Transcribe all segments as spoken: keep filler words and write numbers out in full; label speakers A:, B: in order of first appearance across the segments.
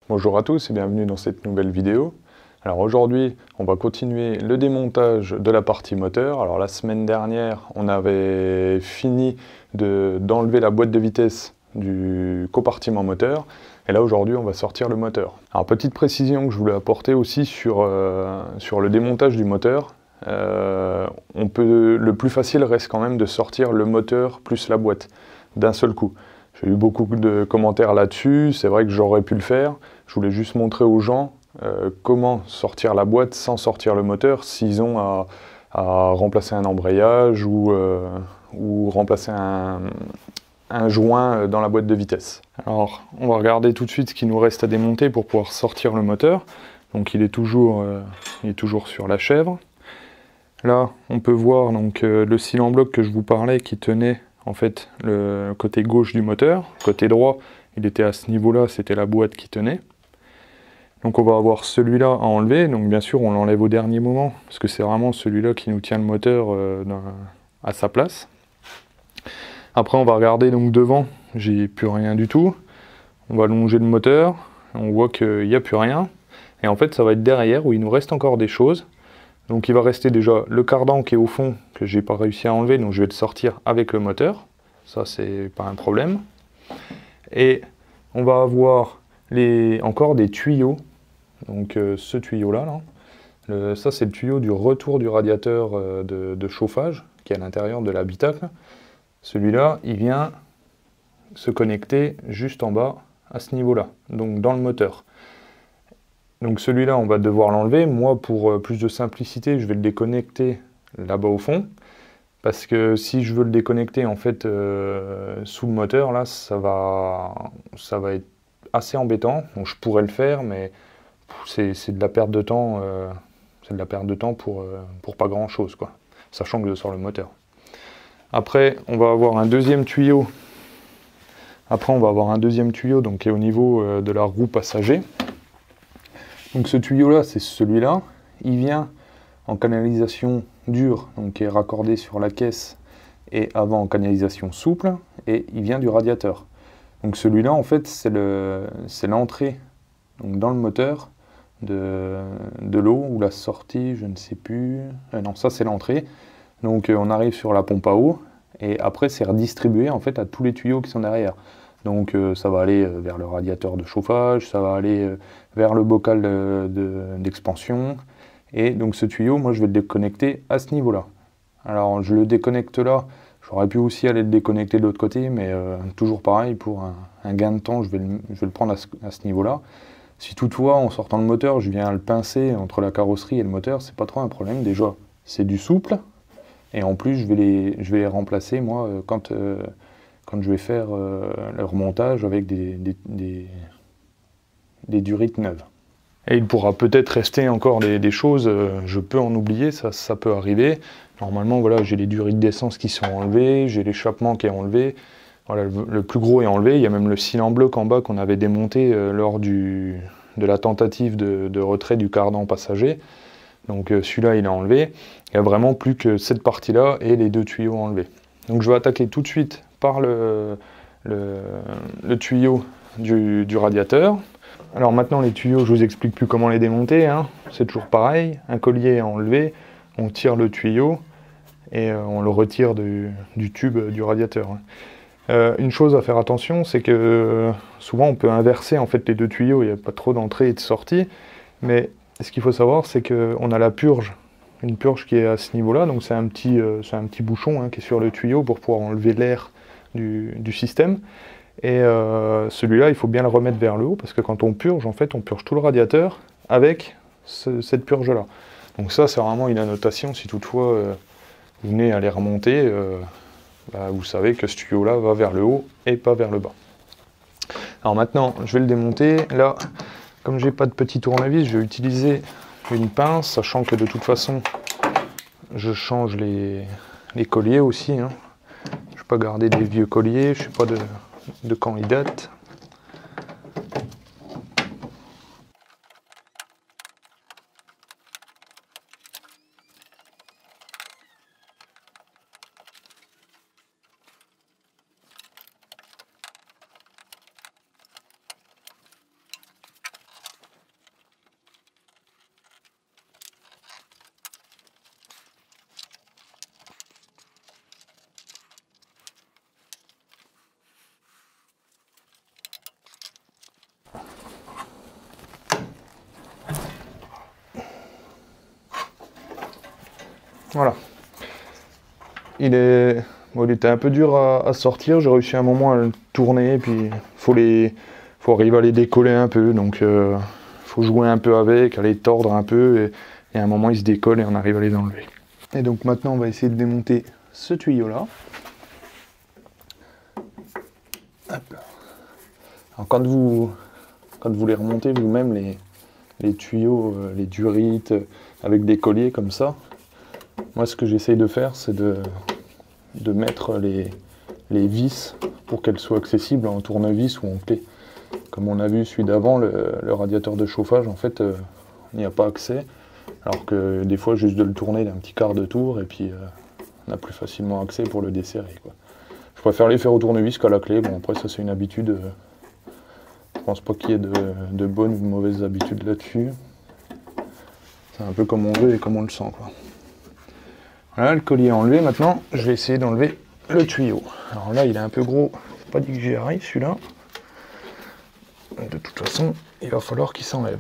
A: Bonjour à tous et bienvenue dans cette nouvelle vidéo. Alors aujourd'hui, on va continuer le démontage de la partie moteur. Alors la semaine dernière, on avait fini d'enlever la boîte de vitesse du compartiment moteur. Et là aujourd'hui, on va sortir le moteur. Alors petite précision que je voulais apporter aussi sur, euh, sur le démontage du moteur. Euh, on peut, le plus facile reste quand même de sortir le moteur plus la boîte d'un seul coup. J'ai eu beaucoup de commentaires là-dessus, c'est vrai que j'aurais pu le faire. Je voulais juste montrer aux gens euh, comment sortir la boîte sans sortir le moteur s'ils ont à, à remplacer un embrayage ou, euh, ou remplacer un, un joint dans la boîte de vitesse. Alors, on va regarder tout de suite ce qu'il nous reste à démonter pour pouvoir sortir le moteur. Donc il est toujours, euh, il est toujours sur la chèvre. Là, on peut voir donc, euh, le cylindre bloc que je vous parlais qui tenait en fait le côté gauche du moteur. Côté droit, il était à ce niveau-là, c'était la boîte qui tenait. Donc on va avoir celui-là à enlever, donc bien sûr on l'enlève au dernier moment, parce que c'est vraiment celui-là qui nous tient le moteur euh, dans, à sa place. Après on va regarder donc devant, j'ai plus rien du tout. On va longer le moteur, on voit qu'il n'y a plus rien. Et en fait ça va être derrière où il nous reste encore des choses. Donc il va rester déjà le cardan qui est au fond, que j'ai pas réussi à enlever, donc je vais le sortir avec le moteur. Ça c'est pas un problème. Et on va avoir les, encore des tuyaux. Donc euh, ce tuyau là, là le, ça c'est le tuyau du retour du radiateur euh, de, de chauffage qui est à l'intérieur de l'habitacle. Celui-là, il vient se connecter juste en bas à ce niveau-là, donc dans le moteur. Donc celui-là, on va devoir l'enlever. Moi, pour euh, plus de simplicité, je vais le déconnecter là-bas au fond. Parce que si je veux le déconnecter en fait euh, sous le moteur, là, ça va, ça va être assez embêtant. Donc je pourrais le faire, mais c'est de la perte de temps. Euh, c'est de la perte de temps pour, euh, pour pas grand-chose, quoi. Sachant que je sors le moteur. Après, on va avoir un deuxième tuyau. Après, on va avoir un deuxième tuyau donc, qui est au niveau euh, de la roue passager. Donc ce tuyau-là, c'est celui-là. Il vient en canalisation dure, donc qui est raccordé sur la caisse, et avant en canalisation souple, et il vient du radiateur. Donc celui-là, en fait, c'est l'entrée dans le moteur de, de l'eau, ou la sortie, je ne sais plus. Euh, non, ça c'est l'entrée. Donc euh, on arrive sur la pompe à eau, et après c'est redistribué en fait à tous les tuyaux qui sont derrière. Donc euh, ça va aller vers le radiateur de chauffage, ça va aller vers le bocal d'expansion. De, et donc ce tuyau, moi je vais le déconnecter à ce niveau-là. Alors je le déconnecte là, j'aurais pu aussi aller le déconnecter de l'autre côté, mais euh, toujours pareil, pour un, un gain de temps, je vais le, je vais le prendre à ce, à ce niveau-là. Si toutefois, en sortant le moteur, je viens le pincer entre la carrosserie et le moteur, c'est pas trop un problème. Déjà, c'est du souple, et en plus, je vais les, je vais les remplacer, moi, quand... Euh, quand je vais faire euh, le remontage avec des, des, des, des durites neuves. Et il pourra peut-être rester encore des, des choses, euh, je peux en oublier, ça, ça peut arriver. Normalement, voilà, j'ai les durites d'essence qui sont enlevées, j'ai l'échappement qui est enlevé, voilà, le, le plus gros est enlevé, il y a même le cylindre bloc en bas qu'on avait démonté euh, lors du, de la tentative de, de retrait du cardan passager. Donc euh, celui-là, il est enlevé. Il n'y a vraiment plus que cette partie-là et les deux tuyaux enlevés. Donc je vais attaquer tout de suite par le, le, le tuyau du, du radiateur. Alors maintenant les tuyaux, je vous explique plus comment les démonter, hein. C'est toujours pareil, un collier est enlevé, on tire le tuyau et euh, on le retire du, du tube du radiateur. Euh, une chose à faire attention, c'est que euh, souvent on peut inverser en fait les deux tuyaux, il n'y a pas trop d'entrée et de sortie, mais ce qu'il faut savoir c'est qu'on a la purge. Une purge qui est à ce niveau-là, donc c'est un petit, euh, c'est un petit bouchon hein, qui est sur le tuyau pour pouvoir enlever l'air du, du système. Et euh, celui-là, il faut bien le remettre vers le haut, parce que quand on purge, en fait, on purge tout le radiateur avec ce, cette purge-là. Donc ça, c'est vraiment une annotation, si toutefois euh, vous venez à les remonter, euh, bah, vous savez que ce tuyau-là va vers le haut et pas vers le bas. Alors maintenant, je vais le démonter. Là, comme j'ai pas de petit tournevis, je vais utiliser une pince, sachant que de toute façon je change les, les colliers aussi, hein. Je ne vais pas garder des vieux colliers, je ne sais pas de, de quand ils datent. Voilà. Il est... Bon, il était un peu dur à, à sortir, j'ai réussi à un moment à le tourner, puis faut les... faut arriver à les décoller un peu, donc euh, faut jouer un peu avec, à les tordre un peu, et, et à un moment ils se décollent et on arrive à les enlever. Et donc maintenant on va essayer de démonter ce tuyau là. Hop là. Alors quand vous, quand vous les remontez vous-même les, les tuyaux, euh, les durites, euh, avec des colliers comme ça, moi ce que j'essaye de faire c'est de, de mettre les, les vis pour qu'elles soient accessibles en tournevis ou en clé. Comme on a vu celui d'avant, le, le radiateur de chauffage, en fait, euh, il n'y a pas accès. Alors que des fois, juste de le tourner d'un petit quart de tour, et puis euh, on a plus facilement accès pour le desserrer, quoi. Je préfère les faire au tournevis qu'à la clé. Bon, après, ça c'est une habitude. Euh, je pense pas qu'il y ait de, de bonnes ou de mauvaises habitudes là-dessus. C'est un peu comme on veut et comme on le sent, quoi. Voilà, le collier est enlevé. Maintenant, je vais essayer d'enlever le tuyau. Alors là, il est un peu gros. C'est pas dit que j'y arrive, celui-là. De toute façon, il va falloir qu'il s'enlève.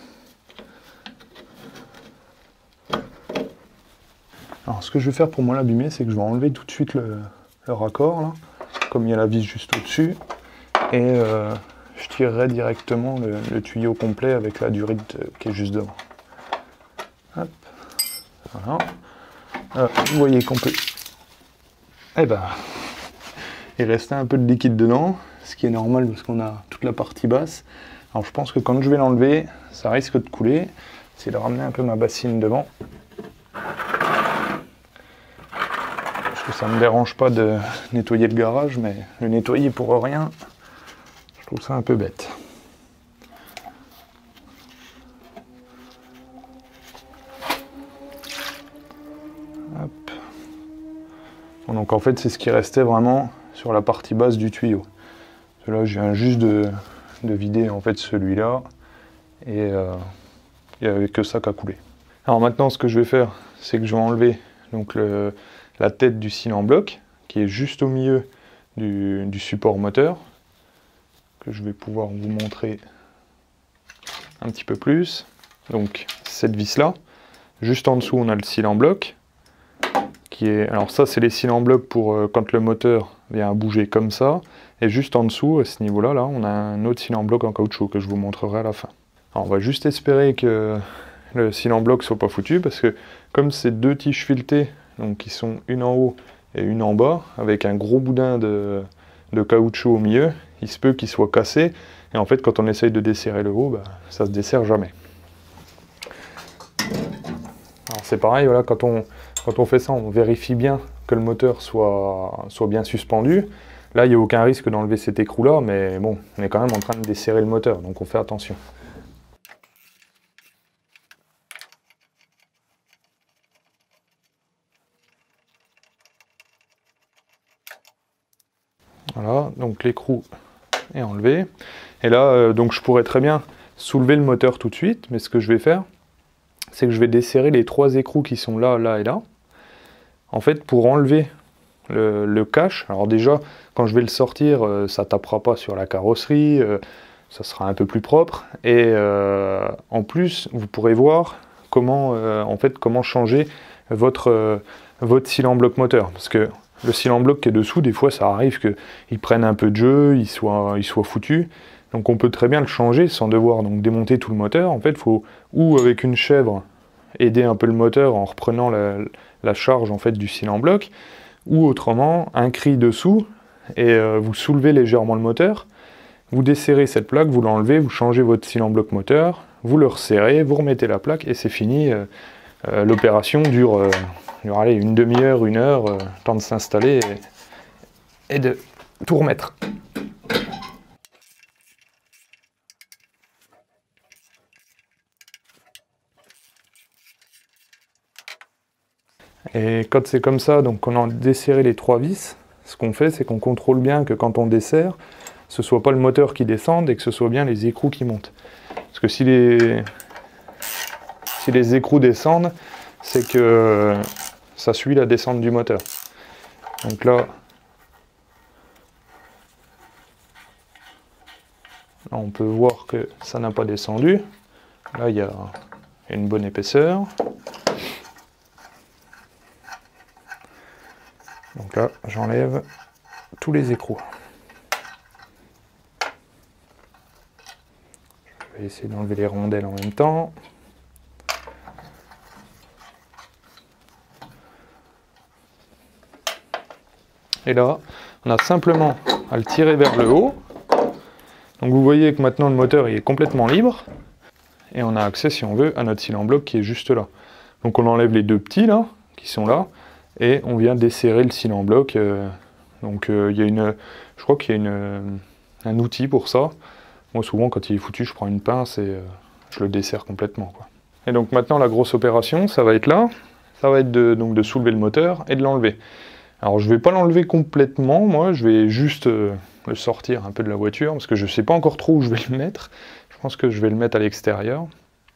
A: Alors, ce que je vais faire pour moi l'abîmer, c'est que je vais enlever tout de suite le, le raccord, là, comme il y a la vis juste au-dessus, et euh, je tirerai directement le, le tuyau complet avec la durite qui est juste devant. Hop. Voilà. Euh, vous voyez qu'on peut... Eh ben, il restait un peu de liquide dedans, ce qui est normal parce qu'on a toute la partie basse. Alors je pense que quand je vais l'enlever, ça risque de couler. C'est de ramener un peu ma bassine devant. Parce que ça ne me dérange pas de nettoyer le garage, mais le nettoyer pour rien, je trouve ça un peu bête. Hop. Bon, donc en fait c'est ce qui restait vraiment sur la partie basse du tuyau. Là je viens juste de, de vider en fait celui-là et euh, il n'y avait que ça qui a coulé. Alors maintenant ce que je vais faire, c'est que je vais enlever donc, le, la tête du cil en bloc qui est juste au milieu du, du support moteur, que je vais pouvoir vous montrer un petit peu plus. Donc cette vis là, juste en dessous on a le cil en bloc qui est, alors ça c'est les cils en bloc pour euh, quand le moteur vient à bouger comme ça. Et juste en dessous, à ce niveau-là, là, on a un autre cil en bloc en caoutchouc que je vous montrerai à la fin. Alors on va juste espérer que le cil en bloc soit pas foutu, parce que comme c'est deux tiges filetées, donc qui sont une en haut et une en bas, avec un gros boudin de, de caoutchouc au milieu, il se peut qu'il soit cassé, et en fait quand on essaye de desserrer le haut, bah, ça se desserre jamais. Alors c'est pareil, voilà, quand on, quand on fait ça, on vérifie bien que le moteur soit, soit bien suspendu. Là, il n'y a aucun risque d'enlever cet écrou-là, mais bon, on est quand même en train de desserrer le moteur, donc on fait attention. Voilà, donc l'écrou est enlevé. Et là, euh, donc je pourrais très bien soulever le moteur tout de suite, mais ce que je vais faire, c'est que je vais desserrer les trois écrous qui sont là, là et là. En fait, pour enlever le, le cache, alors déjà, quand je vais le sortir, euh, ça tapera pas sur la carrosserie, euh, ça sera un peu plus propre. Et euh, en plus, vous pourrez voir comment, euh, en fait, comment changer votre, euh, votre cil en bloc moteur. Parce que le cil en bloc qui est dessous, des fois, ça arrive qu'il prenne un peu de jeu, il soit, il soit foutu. Donc on peut très bien le changer sans devoir donc, démonter tout le moteur. En fait, il faut, ou avec une chèvre, aider un peu le moteur en reprenant la, la charge en fait, du cil en bloc, ou autrement, un cri dessous, et euh, vous soulevez légèrement le moteur, vous desserrez cette plaque, vous l'enlevez, vous changez votre cil en bloc moteur, vous le resserrez, vous remettez la plaque, et c'est fini. Euh, euh, L'opération dure, euh, dure allez, une demi-heure, une heure, euh, temps de s'installer et, et de tout remettre. Et quand c'est comme ça, donc on a desserré les trois vis, ce qu'on fait, c'est qu'on contrôle bien que quand on desserre, ce soit pas le moteur qui descende et que ce soit bien les écrous qui montent. Parce que si les, si les écrous descendent, c'est que ça suit la descente du moteur. Donc là, là on peut voir que ça n'a pas descendu. Là, il y a une bonne épaisseur. Donc là, j'enlève tous les écrous. Je vais essayer d'enlever les rondelles en même temps. Et là, on a simplement à le tirer vers le haut. Donc vous voyez que maintenant le moteur il est complètement libre. Et on a accès, si on veut, à notre cylindre bloc qui est juste là. Donc on enlève les deux petits là, qui sont là. Et on vient desserrer le cylindre bloc. Euh, donc euh, il y a une, je crois qu'il y a une, un outil pour ça. Moi souvent quand il est foutu, je prends une pince et euh, je le desserre complètement, quoi. Et donc maintenant la grosse opération, ça va être là. Ça va être de, donc, de soulever le moteur et de l'enlever. Alors je ne vais pas l'enlever complètement, moi, je vais juste euh, le sortir un peu de la voiture, parce que je ne sais pas encore trop où je vais le mettre. Je pense que je vais le mettre à l'extérieur.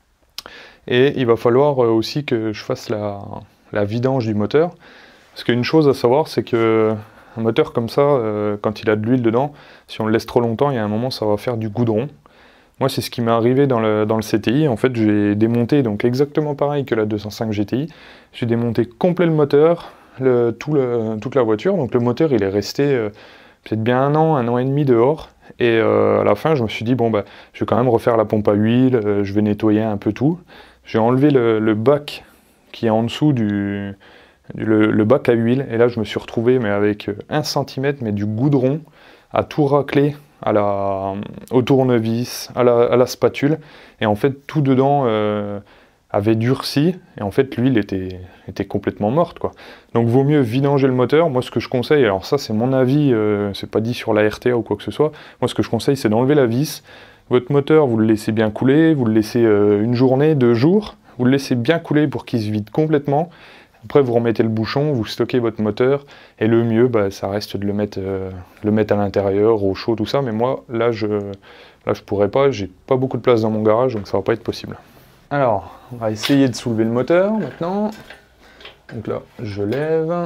A: Et il va falloir euh, aussi que je fasse la, la vidange du moteur. Parce qu'une chose à savoir, c'est que un moteur comme ça, euh, quand il a de l'huile dedans, si on le laisse trop longtemps, il y a un moment, ça va faire du goudron. Moi, c'est ce qui m'est arrivé dans le, dans le C T I. En fait, j'ai démonté, donc exactement pareil que la deux cent cinq G T I, j'ai démonté complet le moteur, Le, tout le, toute la voiture, donc le moteur il est resté euh, peut-être bien un an, un an et demi dehors, et euh, à la fin je me suis dit bon bah je vais quand même refaire la pompe à huile, euh, je vais nettoyer un peu tout. J'ai enlevé le, le bac qui est en dessous du, du le, le bac à huile, et là je me suis retrouvé mais avec un centimètre mais du goudron à tout racler à la, au tournevis, à la, à la spatule, et en fait tout dedans euh, avait durci, et en fait l'huile était, était complètement morte, quoi. Donc vaut mieux vidanger le moteur. Moi ce que je conseille, alors ça c'est mon avis, euh, c'est pas dit sur la R T A ou quoi que ce soit, moi ce que je conseille c'est d'enlever la vis. Votre moteur vous le laissez bien couler, vous le laissez euh, une journée, deux jours, vous le laissez bien couler pour qu'il se vide complètement. Après vous remettez le bouchon, vous stockez votre moteur, et le mieux bah, ça reste de le mettre, euh, de le mettre à l'intérieur, au chaud, tout ça, mais moi là je, là, je pourrais pas, j'ai pas beaucoup de place dans mon garage, donc ça va pas être possible. Alors, on va essayer de soulever le moteur maintenant. Donc là, je lève.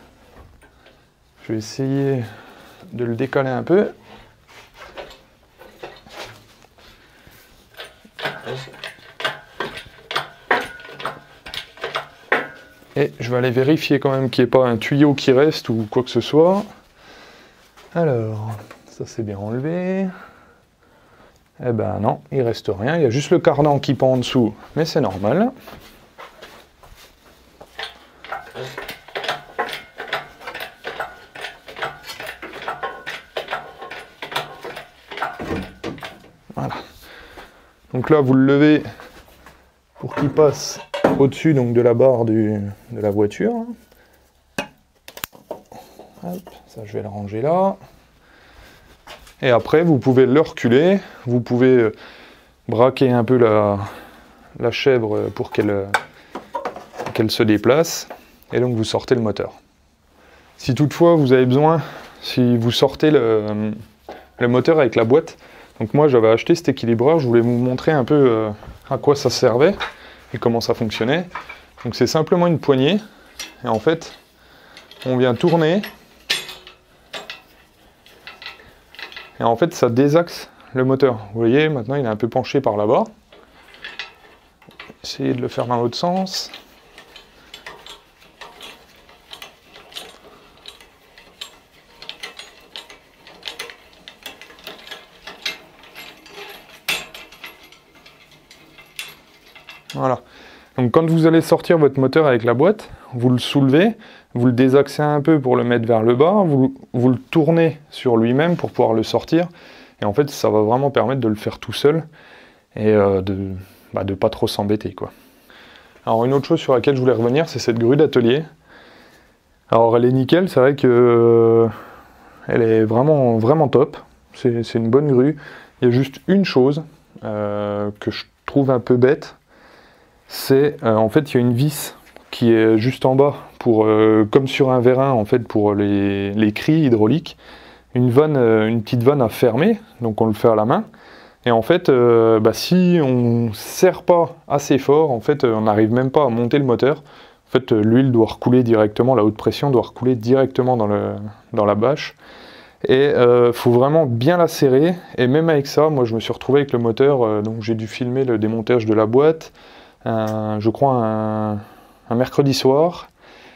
A: Je vais essayer de le décaler un peu. Et je vais aller vérifier quand même qu'il n'y ait pas un tuyau qui reste ou quoi que ce soit. Alors, ça c'est bien enlevé. Eh ben non, il reste rien, il y a juste le cardan qui pend en dessous, mais c'est normal. Voilà. Donc là, vous le levez pour qu'il passe au-dessus donc de la barre du, de la voiture. Hop, ça je vais le ranger là. Et après, vous pouvez le reculer, vous pouvez braquer un peu la, la chèvre pour qu'elle qu'elle se déplace, et donc vous sortez le moteur. Si toutefois vous avez besoin, si vous sortez le, le moteur avec la boîte, donc moi j'avais acheté cet équilibreur, je voulais vous montrer un peu euh, à quoi ça servait et comment ça fonctionnait. Donc c'est simplement une poignée, et en fait, on vient tourner, et en fait ça désaxe le moteur. Vous voyez, maintenant il est un peu penché par là-bas. Essayez de le faire dans l'autre sens. Voilà. Donc quand vous allez sortir votre moteur avec la boîte, vous le soulevez, vous le désaxez un peu pour le mettre vers le bas, vous, vous le tournez sur lui-même pour pouvoir le sortir, et en fait ça va vraiment permettre de le faire tout seul et euh, de bah, de pas trop s'embêter, quoi. Alors une autre chose sur laquelle je voulais revenir, c'est cette grue d'atelier. Alors elle est nickel, c'est vrai que euh, elle est vraiment, vraiment top, c'est une bonne grue. Il y a juste une chose euh, que je trouve un peu bête, c'est euh, en fait il y a une vis qui est juste en bas, pour, euh, comme sur un vérin en fait, pour les, les cris hydrauliques, une vanne, euh, une petite vanne à fermer, donc on le fait à la main. Et en fait, euh, bah, si on ne serre pas assez fort, en fait, on n'arrive même pas à monter le moteur. En fait, l'huile doit recouler directement, la haute pression doit recouler directement dans, le, dans la bâche. Et il euh, faut vraiment bien la serrer. Et même avec ça, moi je me suis retrouvé avec le moteur, euh, donc j'ai dû filmer le démontage de la boîte, un, je crois un, un mercredi soir.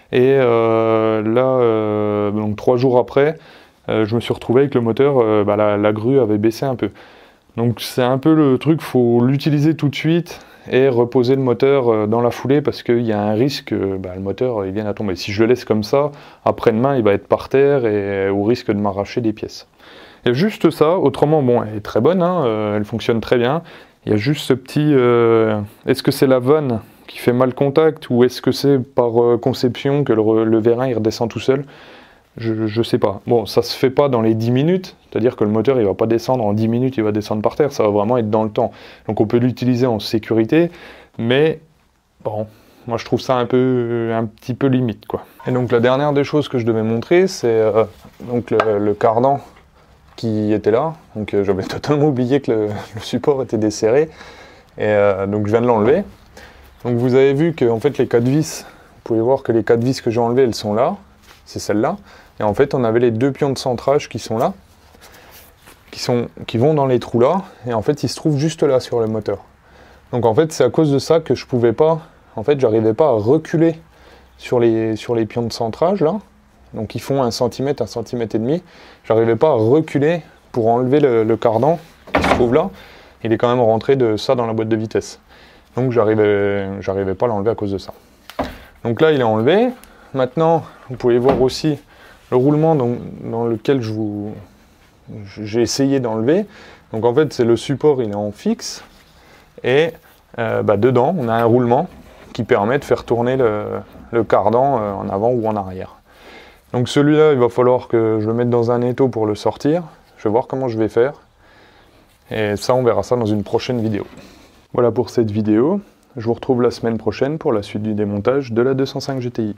A: Et euh, là, euh, donc trois jours après, euh, je me suis retrouvé avec le moteur, euh, bah, la, la grue avait baissé un peu. Donc c'est un peu le truc, il faut l'utiliser tout de suite et reposer le moteur euh, dans la foulée parce qu'il y a un risque que bah, le moteur il vienne à tomber. Si je le laisse comme ça, après-demain il va être par terre et au risque de m'arracher des pièces. Il y a juste ça, autrement bon, elle est très bonne, hein, euh, elle fonctionne très bien. Il y a juste ce petit, euh, est-ce que c'est la vanne qui fait mal contact ou est-ce que c'est par euh, conception que le, le vérin il redescend tout seul? Je ne sais pas. Bon, ça se fait pas dans les dix minutes, c'est-à-dire que le moteur il va pas descendre en dix minutes, il va descendre par terre, ça va vraiment être dans le temps. Donc on peut l'utiliser en sécurité, mais bon, moi je trouve ça un peu, un petit peu limite quoi. Et donc la dernière des choses que je devais montrer, c'est euh, donc le, le cardan qui était là. Donc euh, j'avais totalement oublié que le, le support était desserré, et euh, donc je viens de l'enlever. Donc vous avez vu que en fait les quatre vis, vous pouvez voir que les quatre vis que j'ai enlevées, elles sont là, c'est celle-là. Et en fait on avait les deux pions de centrage qui sont là, qui, sont, qui vont dans les trous là, et en fait ils se trouvent juste là sur le moteur. Donc en fait c'est à cause de ça que je pouvais pas, en fait j'arrivais pas à reculer sur les, sur les pions de centrage là, donc ils font un centimètre, un centimètre et demi, j'arrivais pas à reculer pour enlever le, le cardan qui se trouve là, il est quand même rentré de ça dans la boîte de vitesse. Donc j'arrivais, j'arrivais pas à l'enlever à cause de ça. Donc là il est enlevé. Maintenant vous pouvez voir aussi le roulement dans, dans lequel je vous, j'ai essayé d'enlever. Donc en fait c'est le support, il est en fixe. Et euh, bah, dedans on a un roulement qui permet de faire tourner le, le cardan euh, en avant ou en arrière. Donc celui-là il va falloir que je le mette dans un étau pour le sortir. Je vais voir comment je vais faire. Et ça on verra ça dans une prochaine vidéo. Voilà pour cette vidéo, je vous retrouve la semaine prochaine pour la suite du démontage de la deux cent cinq G T I.